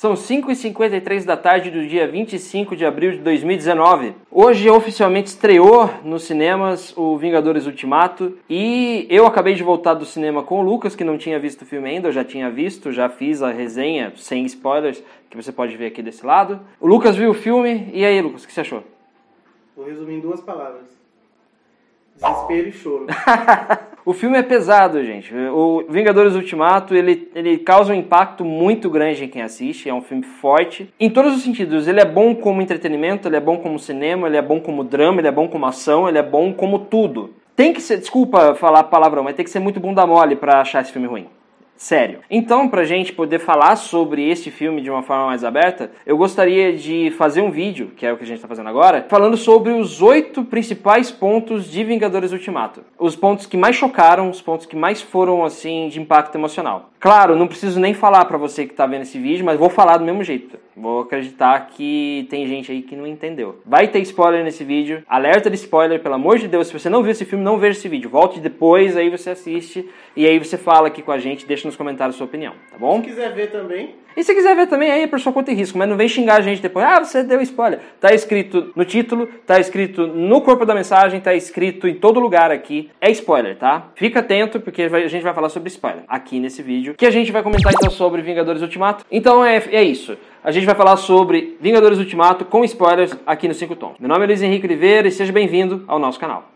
São 5h53 da tarde do dia 25 de abril de 2019. Hoje oficialmente estreou nos cinemas o Vingadores Ultimato e eu acabei de voltar do cinema com o Lucas, que não tinha visto o filme ainda, eu já tinha visto, já fiz a resenha sem spoilers, que você pode ver aqui desse lado. O Lucas viu o filme, e aí, Lucas, o que você achou? Vou resumir em 2 palavras. Desespero e choro. O filme é pesado, gente. O Vingadores Ultimato, ele causa um impacto muito grande em quem assiste. É um filme forte. Em todos os sentidos. Ele é bom como entretenimento, ele é bom como cinema, ele é bom como drama, ele é bom como ação, ele é bom como tudo. Tem que ser, desculpa falar palavrão, mas tem que ser muito bunda mole pra achar esse filme ruim. Sério. Então, pra gente poder falar sobre este filme de uma forma mais aberta, eu gostaria de fazer um vídeo, que é o que a gente tá fazendo agora, falando sobre os 8 principais pontos de Vingadores Ultimato. Os pontos que mais chocaram, os pontos que mais foram, assim, de impacto emocional. Claro, não preciso nem falar pra você que tá vendo esse vídeo, mas vou falar do mesmo jeito. Vou acreditar que tem gente aí que não entendeu. Vai ter spoiler nesse vídeo. Alerta de spoiler, pelo amor de Deus. Se você não viu esse filme, não veja esse vídeo. Volte depois, aí você assiste. E aí você fala aqui com a gente, deixa nos comentários a sua opinião, tá bom? Se quiser ver também. E se quiser ver também, aí é por sua conta e risco. Mas não vem xingar a gente depois. Ah, você deu spoiler. Tá escrito no título, tá escrito no corpo da mensagem, tá escrito em todo lugar aqui. É spoiler, tá? Fica atento, porque a gente vai falar sobre spoiler aqui nesse vídeo. Que a gente vai comentar então sobre Vingadores Ultimato. Então é isso. A gente vai falar sobre Vingadores Ultimato com spoilers aqui no 5 Tons. Meu nome é Luiz Henrique Oliveira e seja bem-vindo ao nosso canal.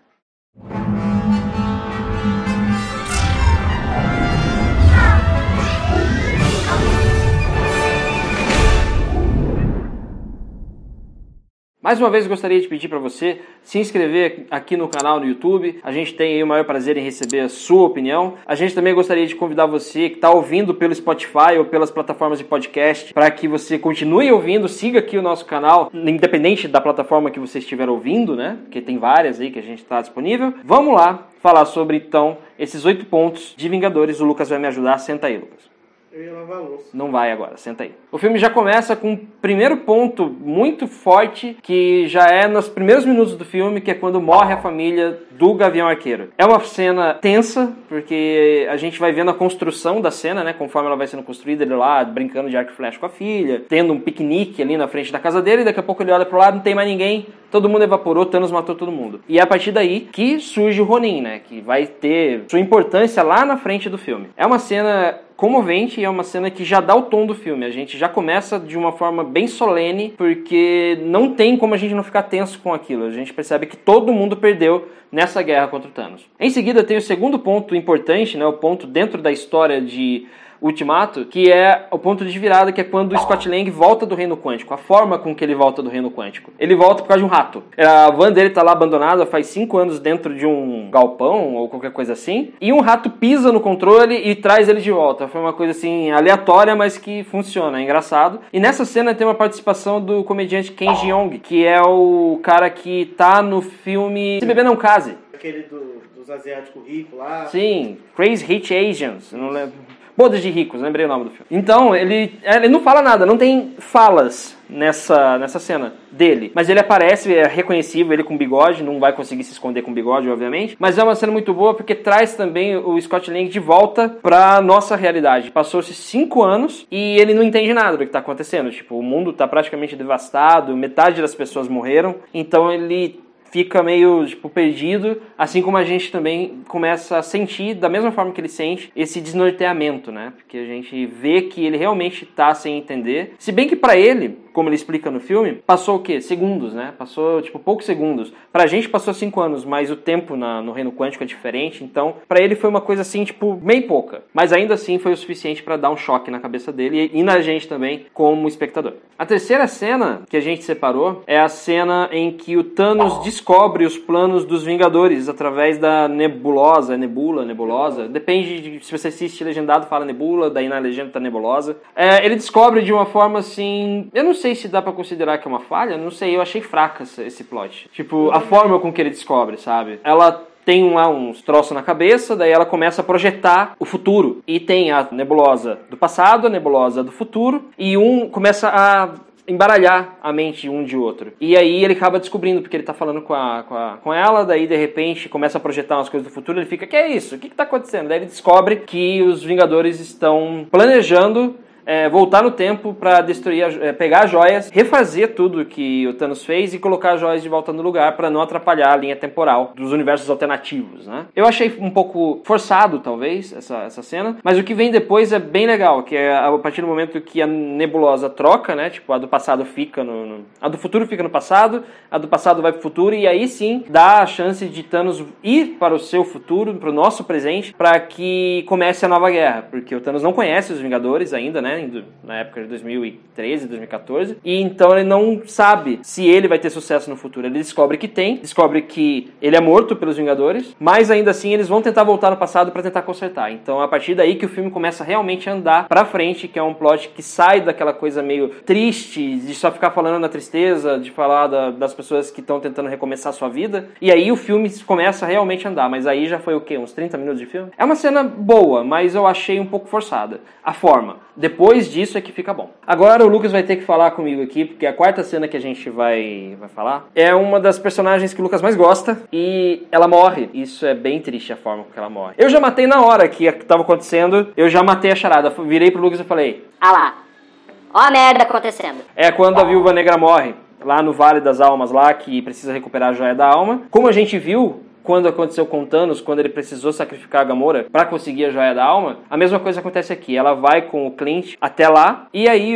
Mais uma vez eu gostaria de pedir para você se inscrever aqui no canal no YouTube. A gente tem aí o maior prazer em receber a sua opinião. A gente também gostaria de convidar você que está ouvindo pelo Spotify ou pelas plataformas de podcast para que você continue ouvindo, siga aqui o nosso canal, independente da plataforma que você estiver ouvindo, né? Porque tem várias aí que a gente está disponível. Vamos lá falar sobre então esses 8 pontos de Vingadores. O Lucas vai me ajudar. Senta aí, Lucas. Eu ia lavar a louça. Não vai agora, senta aí. O filme já começa com um primeiro ponto muito forte, que já é nos primeiros minutos do filme, que é quando morre a família do Gavião Arqueiro. É uma cena tensa, porque a gente vai vendo a construção da cena, né? Conforme ela vai sendo construída, ele lá brincando de arco e flecha com a filha, tendo um piquenique ali na frente da casa dele, e daqui a pouco ele olha pro lado, não tem mais ninguém, todo mundo evaporou, Thanos matou todo mundo. E é a partir daí que surge o Ronin, né? Que vai ter sua importância lá na frente do filme. É uma cena comovente e é uma cena que já dá o tom do filme. A gente já começa de uma forma bem solene, porque não tem como a gente não ficar tenso com aquilo. A gente percebe que todo mundo perdeu nessa guerra contra o Thanos. Em seguida tem o segundo ponto importante, né, o ponto dentro da história de Ultimato, que é o ponto de virada, que é quando o Scott Lang volta do Reino Quântico, a forma com que ele volta do Reino Quântico. Ele volta por causa de um rato. A van dele tá lá abandonada faz 5 anos dentro de um galpão ou qualquer coisa assim, e um rato pisa no controle e traz ele de volta. Foi uma coisa assim aleatória, mas que funciona, é engraçado. E nessa cena tem uma participação do comediante Ken Jeong, que é o cara que tá no filme Se Beber Não Case. Aquele dos asiáticos ricos lá. Sim, Crazy Rich Asians, eu não lembro. Bodas de Ricos, lembrei o nome do filme. Então, ele não fala nada, não tem falas nessa cena dele. Mas ele aparece, é reconhecível, ele com bigode, não vai conseguir se esconder com bigode, obviamente. Mas é uma cena muito boa porque traz também o Scott Lang de volta pra nossa realidade. Passou-se 5 anos e ele não entende nada do que tá acontecendo. Tipo, o mundo tá praticamente devastado, metade das pessoas morreram. Então ele fica meio, perdido, assim como a gente também começa a sentir, da mesma forma que ele sente, esse desnorteamento, né? Porque a gente vê que ele realmente tá sem entender. Se bem que pra ele, como ele explica no filme, passou o quê? Segundos, né? Passou, poucos segundos. Pra gente passou 5 anos, mas o tempo no Reino Quântico é diferente, então pra ele foi uma coisa assim, meio pouca. Mas ainda assim foi o suficiente pra dar um choque na cabeça dele e na gente também, como espectador. A terceira cena que a gente separou é a cena em que o Thanos descobre os planos dos Vingadores através da nebulosa, depende de se você assiste legendado, fala nebula, daí na legenda tá nebulosa. Ele descobre de uma forma assim, eu não sei se dá pra considerar que é uma falha, não sei, eu achei fraca esse plot. A forma com que ele descobre, sabe? Ela tem uns troços na cabeça, daí ela começa a projetar o futuro. E tem a nebulosa do passado, a nebulosa do futuro, e um começa a embaralhar a mente um de outro. E aí ele acaba descobrindo, porque ele tá falando com ela, daí de repente começa a projetar umas coisas do futuro, ele fica, que é isso? O que tá acontecendo? Daí ele descobre que os Vingadores estão planejando voltar no tempo pra destruir, pegar as joias, refazer tudo que o Thanos fez e colocar as joias de volta no lugar pra não atrapalhar a linha temporal dos universos alternativos, né? Eu achei um pouco forçado, talvez, essa cena, mas o que vem depois é bem legal, que é a partir do momento que a nebulosa troca, né? Tipo, a do passado fica a do futuro fica no passado, a do passado vai pro futuro, e aí sim dá a chance de Thanos ir para o seu futuro, pro nosso presente, pra que comece a nova guerra, porque o Thanos não conhece os Vingadores ainda, né? Na época de 2013, 2014, e então ele não sabe se ele vai ter sucesso no futuro. Ele descobre que tem, descobre que ele é morto pelos Vingadores, mas ainda assim eles vão tentar voltar no passado pra tentar consertar. Então a partir daí que o filme começa realmente a andar pra frente, que é um plot que sai daquela coisa meio triste, de só ficar falando na tristeza, de falar das pessoas que estão tentando recomeçar a sua vida, e aí o filme começa realmente a andar, mas aí já foi o quê? Uns 30 minutos de filme? É uma cena boa, mas eu achei um pouco forçada. A forma. Depois disso é que fica bom. Agora o Lucas vai ter que falar comigo aqui, porque a quarta cena que a gente vai falar é uma das personagens que o Lucas mais gosta e ela morre. Isso é bem triste, a forma que ela morre. Eu já matei na hora que estava acontecendo, eu já matei a charada. Virei pro Lucas e falei: ah lá, ó a merda acontecendo. É quando a Viúva Negra morre, lá no Vale das Almas, lá que precisa recuperar a Joia da Alma. Como a gente viu quando aconteceu com Thanos, quando ele precisou sacrificar a Gamora pra conseguir a Joia da Alma, a mesma coisa acontece aqui. Ela vai com o Clint até lá, e aí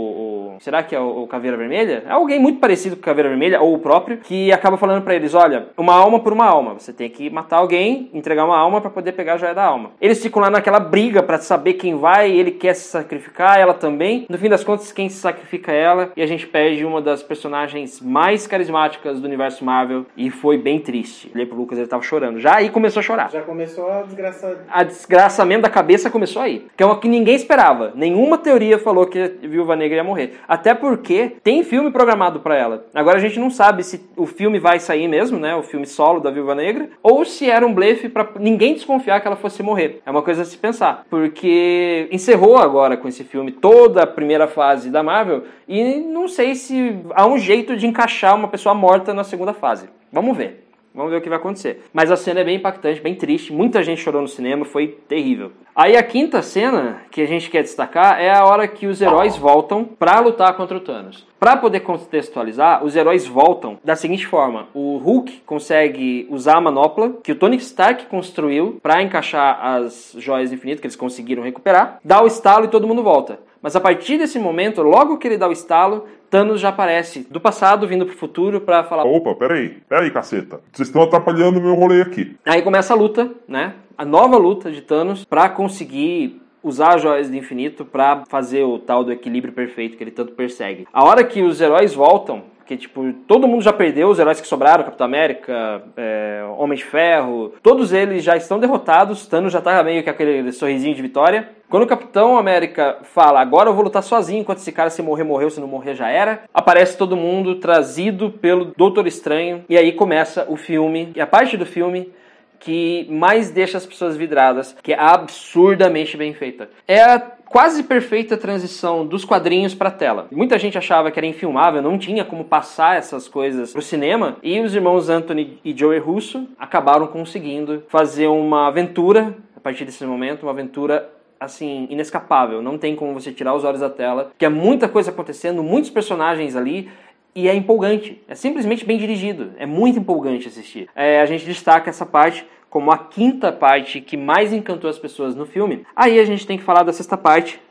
será que é o Caveira Vermelha? É alguém muito parecido com o Caveira Vermelha, ou o próprio, que acaba falando pra eles: olha, uma alma por uma alma. Você tem que matar alguém, entregar uma alma pra poder pegar a Joia da Alma. Eles ficam lá naquela briga pra saber quem vai, ele quer se sacrificar, ela também. No fim das contas, quem se sacrifica é ela, e a gente perde uma das personagens mais carismáticas do universo Marvel, e foi bem triste. Olhei pro Lucas, ele tava chorando. Já aí começou a chorar. Já começou a desgraça. A desgraçamento da cabeça começou aí. Que é uma que ninguém esperava. Nenhuma teoria falou que a Viúva Negra ia morrer. Até porque tem filme programado pra ela. Agora a gente não sabe se o filme vai sair mesmo, né? O filme solo da Viúva Negra. Ou se era um blefe pra ninguém desconfiar que ela fosse morrer. É uma coisa a se pensar. Porque encerrou agora com esse filme toda a primeira fase da Marvel. E não sei se há um jeito de encaixar uma pessoa morta na segunda fase. Vamos ver. Vamos ver o que vai acontecer. Mas a cena é bem impactante, bem triste. Muita gente chorou no cinema, foi terrível. Aí a quinta cena que a gente quer destacar é a hora que os heróis voltam pra lutar contra o Thanos. Pra poder contextualizar, os heróis voltam da seguinte forma: o Hulk consegue usar a manopla que o Tony Stark construiu pra encaixar as joias do infinito que eles conseguiram recuperar, dá o estalo e todo mundo volta. Mas a partir desse momento, logo que ele dá o estalo, Thanos já aparece do passado, vindo pro futuro pra falar: opa, peraí, caceta. Vocês estão atrapalhando o meu rolê aqui. Aí começa a luta, né? A nova luta de Thanos pra conseguir usar as joias do infinito pra fazer o tal do equilíbrio perfeito que ele tanto persegue. A hora que os heróis voltam, que tipo, todo mundo já perdeu, os heróis que sobraram, Capitão América, Homem de Ferro, todos eles já estão derrotados, Thanos já tá meio que aquele sorrisinho de vitória. Quando o Capitão América fala: agora eu vou lutar sozinho, enquanto esse cara, se morrer, morreu, se não morrer, já era, aparece todo mundo trazido pelo Doutor Estranho, e aí começa o filme, e a parte do filme que mais deixa as pessoas vidradas, que é absurdamente bem feita. É a quase perfeita transição dos quadrinhos pra tela. Muita gente achava que era infilmável, não tinha como passar essas coisas pro cinema, e os irmãos Anthony e Joey Russo acabaram conseguindo fazer uma aventura, a partir desse momento, uma aventura assim, inescapável. Não tem como você tirar os olhos da tela, que é muita coisa acontecendo, muitos personagens ali, e é empolgante. É simplesmente bem dirigido. É muito empolgante assistir. A gente destaca essa parte como a quinta parte que mais encantou as pessoas no filme. Aí a gente tem que falar da sexta parte.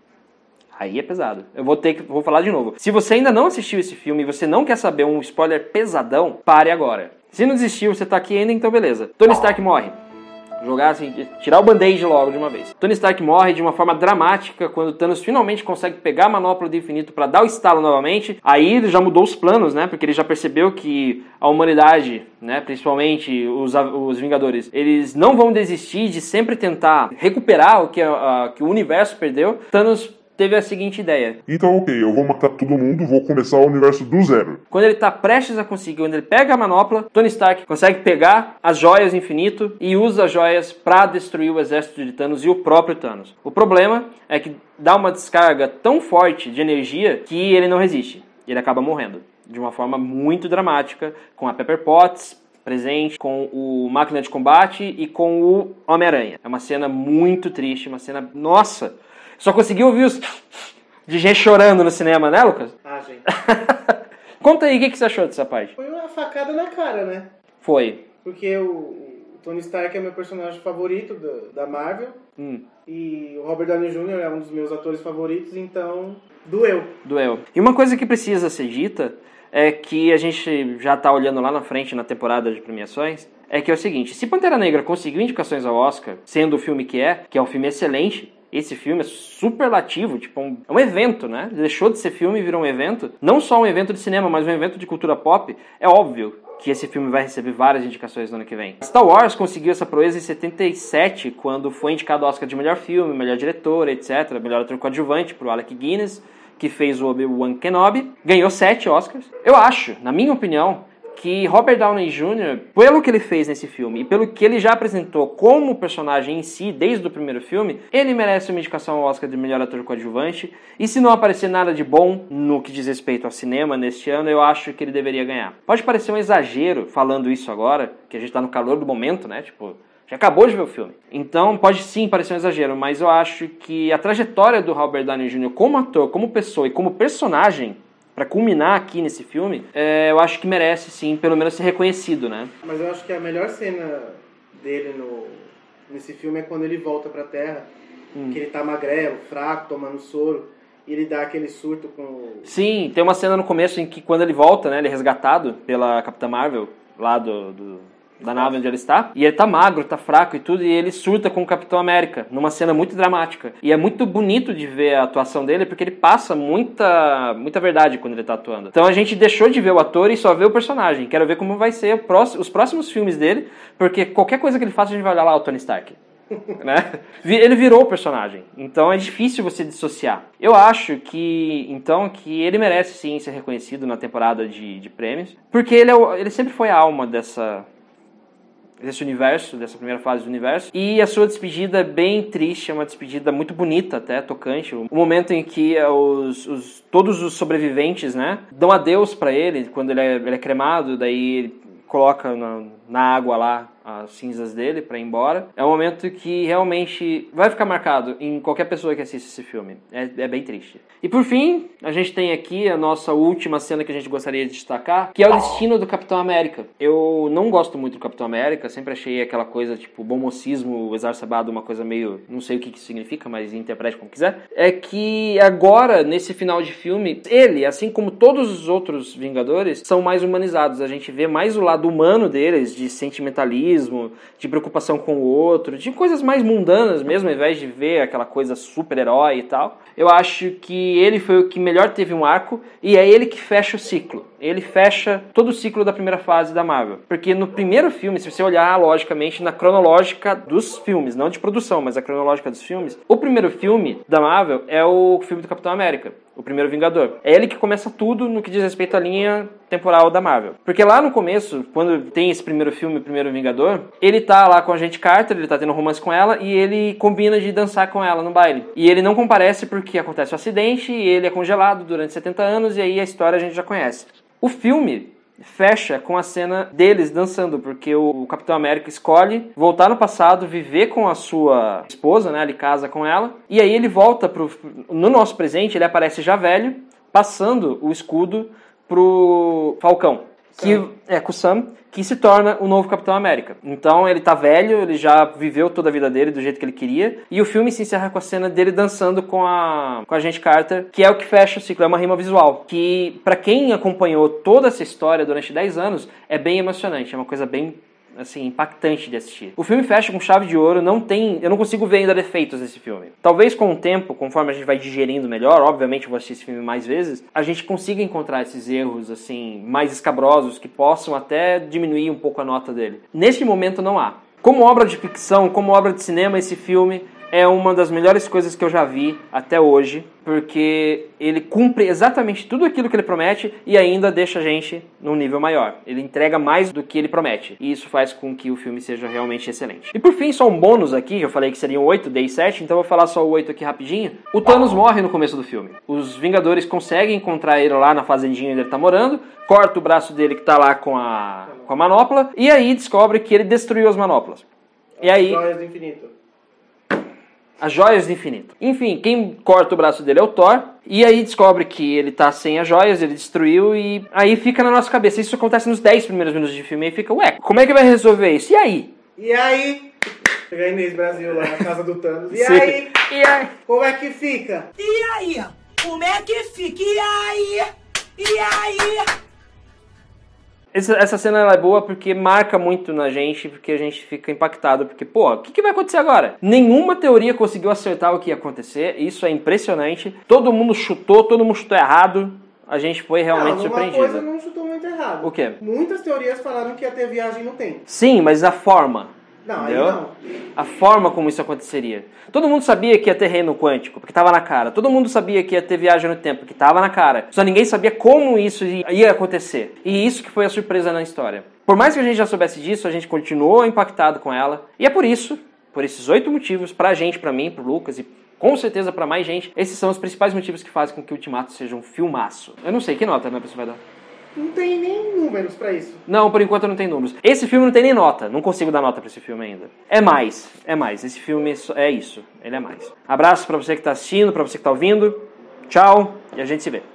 Aí é pesado. Eu vou falar de novo. Se você ainda não assistiu esse filme e você não quer saber um spoiler pesadão, pare agora. Se não desistiu, você tá aqui ainda, então beleza. Tony Stark morre. Jogar assim, tirar o band-aid logo de uma vez. Tony Stark morre de uma forma dramática quando Thanos finalmente consegue pegar a manopla do infinito para dar o estalo novamente. Aí ele já mudou os planos, né? Porque ele já percebeu que a humanidade, né, principalmente os Vingadores, eles não vão desistir de sempre tentar recuperar o que o universo perdeu. Thanos teve a seguinte ideia: então ok, eu vou matar todo mundo, vou começar o universo do zero. Quando ele tá prestes a conseguir, quando ele pega a manopla, Tony Stark consegue pegar as joias do infinito e usa as joias pra destruir o exército de Thanos e o próprio Thanos. O problema é que dá uma descarga tão forte de energia que ele não resiste. Ele acaba morrendo de uma forma muito dramática, com a Pepper Potts presente, com o Máquina de Combate e com o Homem-Aranha. É uma cena muito triste, uma cena... Nossa! Só consegui ouvir os de gente chorando no cinema, né, Lucas? Ah, gente. Conta aí, o que você achou dessa parte? Foi uma facada na cara, né? Foi. Porque o Tony Stark é meu personagem favorito da Marvel. E o Robert Downey Jr. é um dos meus atores favoritos, então doeu. E uma coisa que precisa ser dita é que a gente já tá olhando lá na frente na temporada de premiações, é que é o seguinte, se Pantera Negra conseguiu indicações ao Oscar, sendo o filme que é um filme excelente, esse filme é superlativo, tipo, é um evento, né? Deixou de ser filme e virou um evento. Não só um evento de cinema, mas um evento de cultura pop. É óbvio que esse filme vai receber várias indicações no ano que vem. Star Wars conseguiu essa proeza em 77, quando foi indicado ao Oscar de melhor filme, melhor diretor, etc. Melhor ator coadjuvante pro Alec Guinness, que fez o Obi-Wan Kenobi. Ganhou 7 Oscars. Eu acho, na minha opinião, que Robert Downey Jr., pelo que ele fez nesse filme e pelo que ele já apresentou como personagem em si, desde o primeiro filme, ele merece uma indicação ao Oscar de melhor ator coadjuvante. E se não aparecer nada de bom no que diz respeito ao cinema neste ano, eu acho que ele deveria ganhar. Pode parecer um exagero falando isso agora, que a gente tá no calor do momento, né? Tipo, já acabou de ver o filme. Então pode sim parecer um exagero, mas eu acho que a trajetória do Robert Downey Jr. como ator, como pessoa e como personagem, pra culminar aqui nesse filme, eu acho que merece, sim, pelo menos ser reconhecido, né? Mas eu acho que a melhor cena dele nesse filme é quando ele volta pra Terra, que ele tá magrelo, fraco, tomando soro, e ele dá aquele surto com... Sim, tem uma cena no começo em que quando ele volta, né, ele é resgatado pela Capitã Marvel, lá da nave onde ele está, e ele tá magro, tá fraco e tudo, e ele surta com o Capitão América, numa cena muito dramática. E é muito bonito de ver a atuação dele, porque ele passa muita verdade quando ele tá atuando. Então a gente deixou de ver o ator e só vê o personagem. Quero ver como vai ser os próximos filmes dele, porque qualquer coisa que ele faça, a gente vai olhar lá o Tony Stark. Né? Ele virou o personagem, então é difícil você dissociar. Eu acho que ele merece sim ser reconhecido na temporada de prêmios, porque ele sempre foi a alma desse universo, dessa primeira fase do universo, e a sua despedida é bem triste, é uma despedida muito bonita até, tocante, o momento em que todos os sobreviventes, né, dão adeus pra ele, quando ele é cremado, daí ele coloca na água lá as cinzas dele pra ir embora. É um momento que realmente vai ficar marcado em qualquer pessoa que assiste esse filme. É bem triste. E por fim, a gente tem aqui a nossa última cena que a gente gostaria de destacar, que é o destino do Capitão América. Eu não gosto muito do Capitão América, sempre achei aquela coisa tipo bom mocismo exacerbado, uma coisa meio, não sei o que isso significa, mas interprete como quiser. É que agora, nesse final de filme, ele, assim como todos os outros Vingadores, são mais humanizados. A gente vê mais o lado humano deles, de sentimentalismo, de preocupação com o outro, de coisas mais mundanas mesmo, ao invés de ver aquela coisa super-herói e tal. Eu acho que ele foi o que melhor teve um arco, e é ele que fecha o ciclo. Ele fecha todo o ciclo da primeira fase da Marvel. Porque no primeiro filme, se você olhar logicamente na cronológica dos filmes, não de produção, mas a cronológica dos filmes, o primeiro filme da Marvel é o filme do Capitão América, o primeiro Vingador. É ele que começa tudo no que diz respeito à linha temporal da Marvel. Porque lá no começo, quando tem esse primeiro filme, o primeiro Vingador, ele tá lá com a Agente Carter, ele tá tendo um romance com ela, e ele combina de dançar com ela no baile. E ele não comparece porque acontece um acidente, e ele é congelado durante 70 anos, e aí a história a gente já conhece. O filme fecha com a cena deles dançando, porque o Capitão América escolhe voltar no passado, viver com a sua esposa, né? Ele casa com ela, e aí ele volta no nosso presente, ele aparece já velho, passando o escudo pro Falcão, com o Sam, que se torna o novo Capitão América. Então ele tá velho, ele já viveu toda a vida dele do jeito que ele queria, e o filme se encerra com a cena dele dançando com a Agente Carter, que é o que fecha o ciclo, é uma rima visual, que pra quem acompanhou toda essa história durante 10 anos, é bem emocionante, é uma coisa bem assim, impactante de assistir. O filme fecha com chave de ouro, eu não consigo ver ainda defeitos desse filme. Talvez com o tempo, conforme a gente vai digerindo melhor, obviamente eu vou assistir esse filme mais vezes, a gente consiga encontrar esses erros, assim, mais escabrosos, que possam até diminuir um pouco a nota dele. Neste momento não há. Como obra de ficção, como obra de cinema, esse filme é uma das melhores coisas que eu já vi até hoje, porque ele cumpre exatamente tudo aquilo que ele promete e ainda deixa a gente num nível maior. Ele entrega mais do que ele promete, e isso faz com que o filme seja realmente excelente. E por fim, só um bônus aqui, eu falei que seriam 8, dei 7, então eu vou falar só o 8 aqui rapidinho. O Thanos morre no começo do filme. Os Vingadores conseguem encontrar ele lá na fazendinha onde ele tá morando, corta o braço dele que tá lá com a manopla, e aí descobre que ele destruiu as manoplas. E aí... Joias do infinito. As joias do infinito. Enfim, quem corta o braço dele é o Thor. E aí descobre que ele tá sem as joias, ele destruiu e aí fica na nossa cabeça. Isso acontece nos 10 primeiros minutos de filme e fica, ué, como é que vai resolver isso? E aí? E aí? Chegar Inês Brasil lá na casa do Thanos. E Sim. aí? E aí? Como é que fica? E aí? Como é que fica? E aí? E aí? Essa cena ela é boa porque marca muito na gente, porque a gente fica impactado, porque, pô, o que vai acontecer agora? Nenhuma teoria conseguiu acertar o que ia acontecer, isso é impressionante. Todo mundo chutou errado, a gente foi realmente surpreendido. Uma coisa não chutou muito errado. O quê? Muitas teorias falaram que ia ter viagem no tempo. Sim, mas a forma. Não, entendeu? aí não. A forma como isso aconteceria. Todo mundo sabia que ia ter reino quântico, porque estava na cara. Todo mundo sabia que ia ter viagem no tempo, porque estava na cara. Só ninguém sabia como isso ia acontecer. E isso que foi a surpresa na história. Por mais que a gente já soubesse disso, a gente continuou impactado com ela. E é por isso, por esses 8 motivos, pra gente, pra mim, pro Lucas e com certeza pra mais gente, esses são os principais motivos que fazem com que o Ultimato seja um filmaço. Eu não sei, que nota, né, pessoal, vai dar? Não tem nem números pra isso. Não, por enquanto não tem números. Esse filme não tem nem nota. Não consigo dar nota pra esse filme ainda. É mais. Esse filme é isso. Ele é mais. Abraço pra você que tá assistindo, pra você que tá ouvindo. Tchau e a gente se vê.